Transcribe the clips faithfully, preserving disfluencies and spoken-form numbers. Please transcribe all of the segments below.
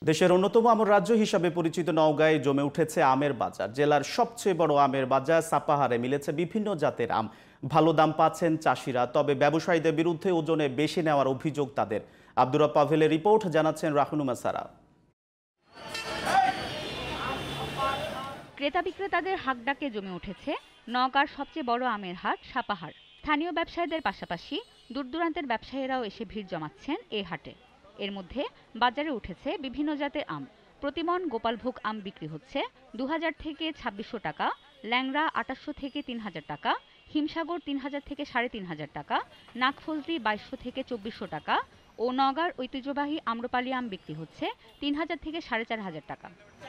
দেশের অন্যতম আমের রাজ্য হিসাবে পরিচিত নওগাঁয় জমে উঠেছে আমের বাজার। জেলার সবচেয়ে বড় আমের বাজার সাপাহারে মিলেছে বিভিন্ন জাতের আম। ভালো দাম পাচ্ছেন চাষিরা, তবে ব্যবসায়ীদের বিরুদ্ধে ওজনে বেশি নেওয়ার অভিযোগ তাদের। আব্দুর রব পাভেলের রিপোর্ট, জানাচ্ছেন রাহনুমা সারা। ক্রেতা বিক্রেতাদের হাকডাকে জমে উঠেছে নওগাঁর সবচেয়ে বড় আমের হাট সাপাহার। স্থানীয় ব্যবসায়ীদের পাশাপাশি দূরদূরান্তের ব্যবসায়ীরাও এসে ভিড় জমাচ্ছেন এই হাটে। এর মধ্যে বাজারে উঠেছে বিভিন্ন জাতের আম। প্রতিমন গোপালভোগ আম বিক্রি হচ্ছে দু হাজার থেকে ছাব্বিশশো টাকা, ল্যাংড়া আটাশশো থেকে তিন হাজার টাকা, হিমসাগর তিন হাজার থেকে সাড়ে তিন হাজার টাকা, নাগফজলি বাইশশো থেকে চব্বিশশো টাকা ও নওগাঁর ঐতিহ্যবাহী আম্রপালি আম বিক্রি হচ্ছে তিন হাজার থেকে সাড়ে চার হাজার টাকা।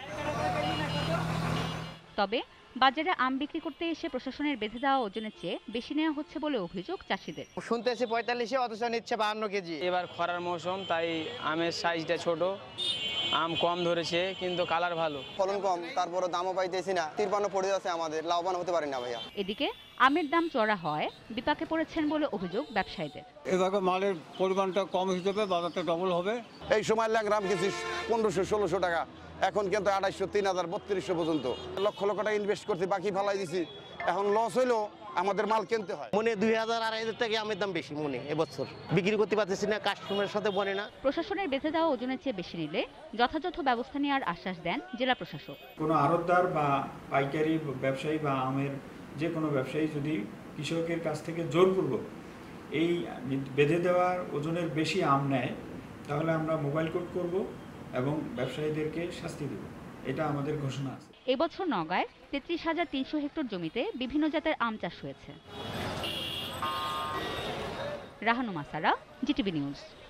তবে বাজারে আম বিক্রি করতে এসে প্রশাসনের বেঁধে দেওয়া ওজনের চেয়ে বেশি নেওয়া হচ্ছে বলে অভিযোগ চাষিদের। শুনতেছি পঁয়তাল্লিশে, অথচ নিচ্ছে বাহান্ন কেজি। এবার খরার মৌসুম, তাই আমের সাইজটা ছোট, আম কম ধরেছে কিন্তু কালার ভালো। ফলন কম, তারপরে দামও পাইতেছি না, তিরপান্ন পড়ে যাচ্ছে, আমাদের লাভবান হতে পারি না ভাইয়া। এদিকে আমের দাম চড়া হয় বিপাকে পড়েছেন বলে অভিযোগ ব্যবসায়ীদের। এভাবে মালের পরিমাণটা কম হিসেবে বাজারটা ডবল হবে। এই সময় ল্যাংরাম কিছু পনেরোশো ষোলোশো টাকা, এখন কিন্তু আড়াইশো তিন হাজার বত্রিশশো পর্যন্ত। লক্ষ লক্ষ টাকা ইনভেস্ট করতে বাকি ফালাই দিছি, এখন লস হইলেও আমাদের মাল কিনতে হয়। মনে দুই হাজার আড়াই হাজার টাকা আমের দাম বেশি মনে এবছর বিক্রি করতে পারতেছি না, কাস্টমারের সাথে বনে না। প্রশাসনের বেঁধে দেওয়া ওজনের চেয়ে বেশি নিলে যথাযথ ব্যবস্থা নেওয়ার আশ্বাস দেন জেলা প্রশাসক। কোনো আড়তদার বা পাইকারি ব্যবসায়ী বা আমের যে কোনো ব্যবসায়ী যদি কৃষকের কাছ থেকে জোরপূর্বক এই বেঁধে দেওয়ার ওজনের বেশি আম নেয়, তাহলে আমরা মোবাইল কোর্ট করব এবং ব্যবসায়ীদেরকে শাস্তি দেব, এটা আমাদের ঘোষণা আছে। এবছর নওগাঁয় তেত্রিশ হাজার তিনশো হেক্টর জমিতে বিভিন্ন জাতের আম চাষ হয়েছে। Rahnuma Sara, GTV news.